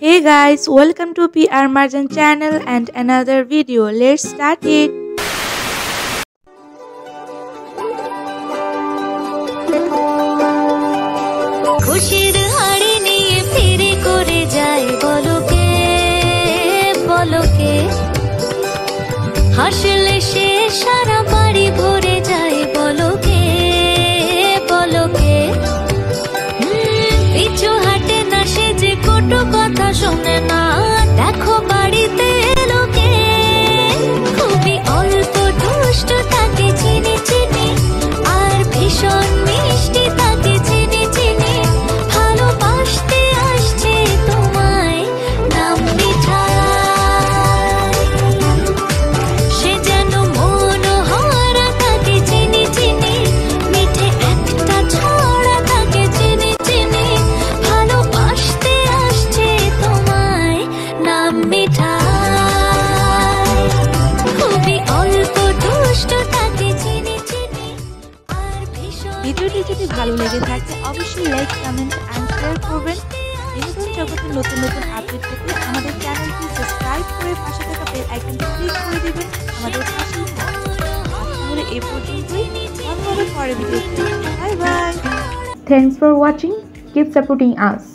Hey guys, welcome to PR Marjan channel and another video. Let's start it. খুশির হাড়ি নিয়ে ফিরে করে যায় বলকে বলকে হাসলে সে সারা বাড়ি ভরে যায় বলকে বলকে পিছু হাটে না সে যে কটু কথা শোনে না দেখো বাড়িতে লোকে খুবই অল্প দুষ্ট তাকে চিনি চিনি আর ভীষণ মিষ্টি তাকে চিনি চিনি ভালোবাসতে আসছে তোমায় নাম মিঠাই সে যেন মনোহরা তাকে চিনি চিনি মিঠে একটা ছড়া তাকে চিনি চিনি ভালোবাসতে আসছে তোমায় নাম মিঠাই খুবই অল্প দুষ্ট তাকে চিনি চিনি আর ভীষণ ভিডিওটি যদি ভালো লেগে থাকে অবশ্যই লাইক, কমেন্ট এন্ড শেয়ার করবেন। বিনোদন জগতের নতুন নতুন আপডেট পেতে আমাদের চ্যানেলটি সাবস্ক্রাইব করে পাশে থাকা বেল আইকনটি ক্লিক করে দিবেন। আমাদের পাশেই থাকবেন। তাহলে এই পর্যন্তই, দেখা হবে পরের ভিডিওতে। Bye bye. Thanks for watching. Keep supporting us.